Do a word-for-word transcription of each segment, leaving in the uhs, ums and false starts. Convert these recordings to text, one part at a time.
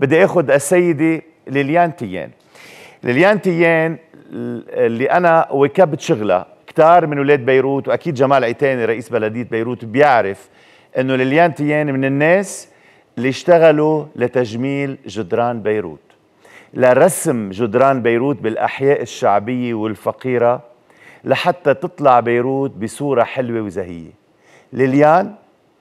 بدي اخذ السيده ليليان تيان. ليليان تيان اللي انا وكبت شغلها كتار من اولاد بيروت، واكيد جمال عيتاني رئيس بلديه بيروت بيعرف انه ليليان تيان من الناس اللي اشتغلوا لتجميل جدران بيروت، لرسم جدران بيروت بالاحياء الشعبيه والفقيره لحتى تطلع بيروت بصوره حلوه وزهيه. ليليان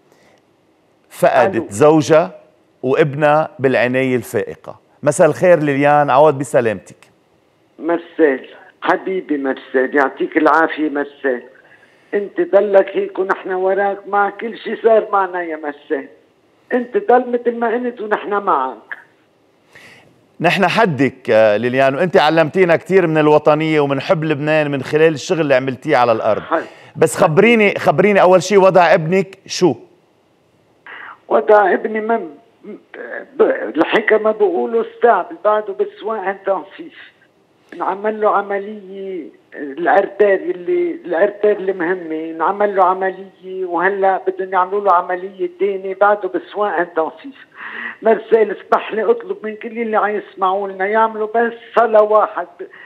فقدت زوجها وابنها بالعنايه الفائقه. مساء الخير ليليان، عوض بسلامتك. مرسال حبيبي، مرسال يعطيك العافيه. مرسال انت ضلك هيك ونحن وراك مع كل شيء صار معنا يا مرسال. انت ضل مثل ما انت ونحن معك. نحن حدك ليليان، وانت علمتينا كثير من الوطنيه ومن حب لبنان من خلال الشغل اللي عملتيه على الارض. بس خبريني خبريني اول شيء وضع ابنك شو؟ وضع ابني من الحكى ما بقولوا استعبل، بعده بالسواق تنفيذ. انعمل له عمليه الارتار اللي الارتار المهمه، انعمل له عمليه وهلا بدهم يعملوا له عمليه ثانيه بعده بالسواق تنفيذ. مرسال اسمح لي اطلب من كل اللي عم يسمعوا لنا يعملوا بس صلاه واحد،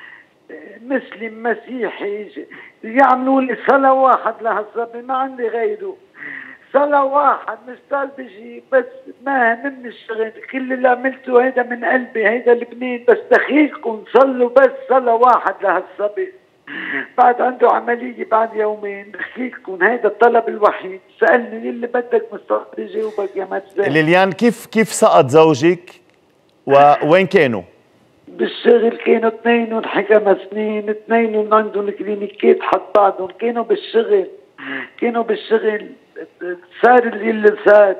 مسلم مسيحي يعملوا لي صلاه واحد لهالصبي، ما عندي غيره. صلاة واحد مش طالب شيء، بس ما همني الشغل، كل اللي عملته هيدا من قلبي، هيدا لبنان. بس دخيلكم صلوا بس صلاة واحد لهالصبي، بعد عنده عملية بعد يومين. دخيلكم هيدا الطلب الوحيد. سألني اللي بدك مستعد جاوبك يا مرسال. ليليان كيف كيف سقط زوجك ووين كانوا؟ بالشغل كانوا اثنينهم حكم سنين، اثنينهم عندهم كلينيكات حط بعضهم، كانوا بالشغل كانوا بالشغل صار اللي, اللي صار.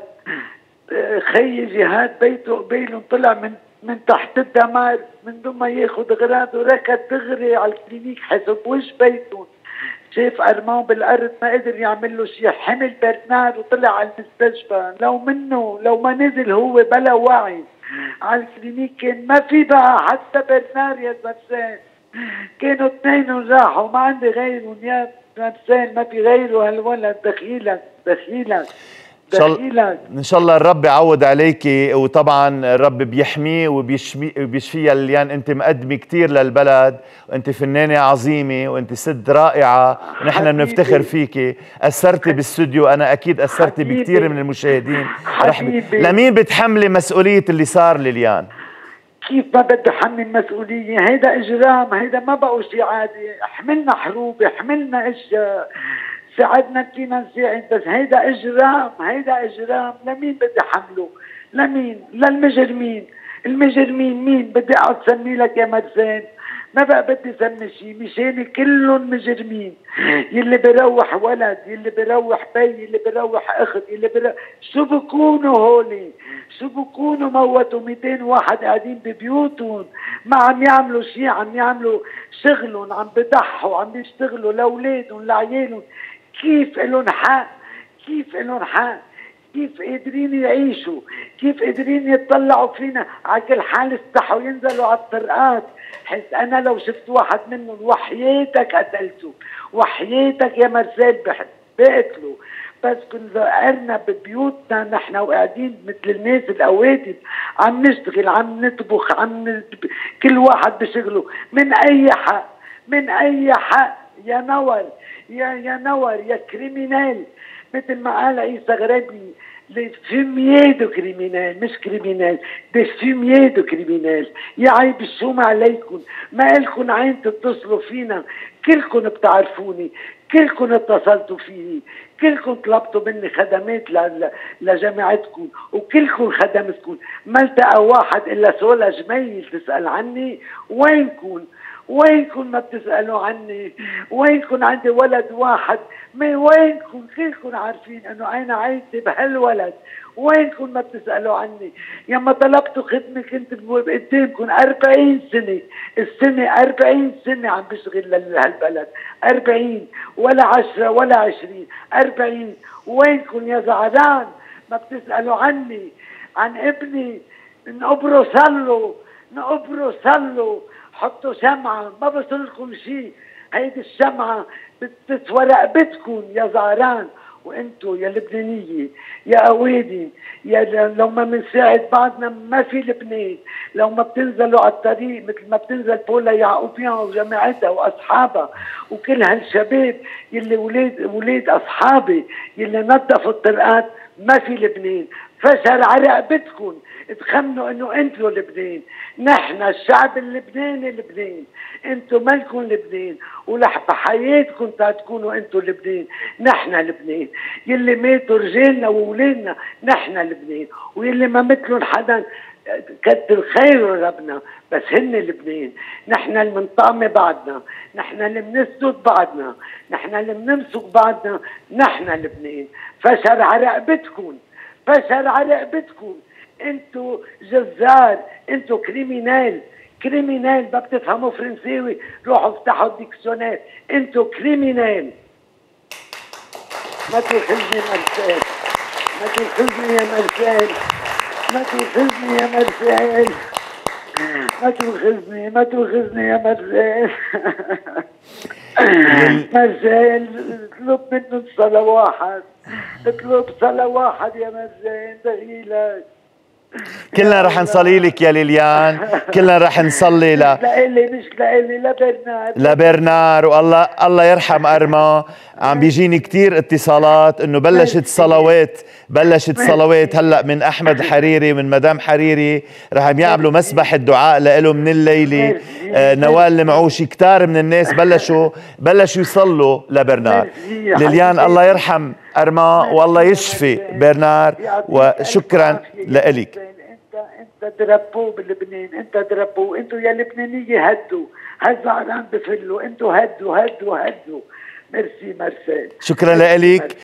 خي جهاد بيته قبيلهم طلع من من تحت الدمار من دون ما ياخذ غراضه، ركض دغري على الكلينيك حسب وش بيتهم، شاف ارماه بالارض ما قدر يعمل له شيء، حمل برنار وطلع على المستشفى. لو منه لو ما نزل هو بلا وعي على الكلينيك كان ما في بقى حتى برنار يا مرسال. كانوا اثنين راحوا، ما عندي غيرهم يا مرسال، ما في غيره هالولد. دخيلك دخيلك دخيلك ان شاء الله الرب يعوض عليكي، وطبعا الرب بيحميه وبيشفيها. ليان انت مقدمه كثير للبلد، وانت فنانه عظيمه، وانت ست رائعه، ونحن بنفتخر فيكي. اثرتي بالاستوديو، انا اكيد اثرتي بكثير من المشاهدين. حبيبي لمين بتحملي مسؤوليه اللي صار ليان؟ كيف ما بدي حمل مسؤولية؟ هيدا إجرام، هيدا ما بقوا شيء عادي. حملنا حروب، حملنا اشياء، ساعدنا فينا نساعد، بس هيدا إجرام، هيدا إجرام. لمين بدي حمله؟ لمين؟ للمجرمين. المجرمين مين؟ بدي أقعد سمي لك يا مرسال؟ ما بقى بدي سمي شيء، مشان كلهم مجرمين. يلي بيروح ولد، يلي بيروح بي، يلي بيروح اخت، يلي بيروح شو بكونوا هولي؟ شو بكونوا؟ موتوا مئتين واحد قاعدين ببيوتهم، ما عم يعملوا شيء، عم يعملوا شغلهم، عم بضحوا، عم بيشتغلوا لاولادهم لعيالهم. كيف إلهم حق؟ كيف إلهم حق؟ كيف قادرين يعيشوا؟ كيف قادرين يتطلعوا فينا؟ على كل حال استحوا ينزلوا على الطرقات. حس انا لو شفت واحد منهم وحياتك قتلته، وحياتك يا مرسال بقتله. بس كنا قرنا ببيوتنا نحن وقاعدين مثل الناس الاوادم، عم نشتغل، عم نطبخ، عم ن... كل واحد بشغله. من اي حق؟ من اي حق يا نور؟ يا يا نور يا كريمينال، مثل ما قال عيسى غرابي، فيميادو كريمينال مش كريمينال، ده فيميادو كريمينال. يا عيب الشوم عليكم، ما إلكن عين تتصلوا فينا. كلكم بتعرفوني، كلكم اتصلتوا فيني، كلكم طلبتوا مني خدمات لجامعتكم، وكلكم خدمتكم. ما التقى واحد الا سولا جميل تسأل عني. وينكم؟ وينكم ما بتسألوا عني؟ وينكم؟ عندي ولد واحد، ما وينكم؟ كلكم عارفين انه انا عايزة بهالولد. وينكم ما بتسألوا عني؟ ياما طلبتوا خدمة كنت قدامكم أربعين سنة، السنة أربعين سنة عم بشغل لهالبلد، أربعين ولا عشرة ولا عشرين، أربعين. وينكم يا زعلان؟ ما بتسألوا عني، عن ابني. نقبروا صلوا، نقبروا صلوا، حطوا شمعة، ما بصلكم شيء. هيدي الشمعة بتسوى رقبتكم يا زعران، وانتو يا لبنانيه يا اوادم، يا لو ما بنساعد بعضنا ما في لبنان. لو ما بتنزلوا على الطريق مثل ما بتنزل بولا يعقوبيان وجماعتها واصحابها وكل هالشباب يلي ولاد ولاد اصحابي يلي نظفوا الطرقات، ما في لبنان. فشل على رقبتكم تخمنوا انه انتوا لبنان. نحن الشعب اللبناني لبنان، انتوا مالكم لبنان، ولح بحياتكم تكونوا انتوا لبنان. نحن لبنان، يلي ماتوا رجالنا وولادنا نحن لبنان، ويلي ما مثلهم حدا كتر خيره ربنا، بس هن لبنان. نحن اللي منطعم بعضنا، نحن اللي بنسدد بعضنا، نحن اللي بنمسك بعضنا، نحن لبنان. فشل على رقبتكم، فشل على رقبتكم. انتوا جزار، انتوا كريمينال، كريمينال. ما بتفهموا فرنساوي روحوا افتحوا الديكسيونير، انتوا كريمينال. ما تاخذني مرسال، ما تاخذني يا مرسال، ما تاخذني يا مرسال، ما تاخذني ما تاخذني يا مرسال. مرسال اطلب منه صلاة واحد، اطلب صلاة واحد يا مرسال دخيلك. كلنا رح نصلي لك يا ليليان، كلنا رح نصلي ل مش لإلي مش لإلي لبرنار لبرنار. والله الله يرحم أرما. عم بيجيني كتير اتصالات انه بلشت صلوات، بلشت صلوات هلا من احمد حريري من مدام حريري، رح يعملوا مسبح الدعاء لإله من الليله. آه نوال المعوشي، كتار من الناس بلشوا بلشوا يصلوا لبرنار. ليليان الله يرحم أرما والله يشفي برنار، وشكرا لإلك. انت انت تربوه بلبنان، انت تربوه. انتوا يا لبنانيه هدوا، هالزعران بفلوا، انتوا هدوا هدوا هدوا. ميرسي مرسال. شكرا لإلك.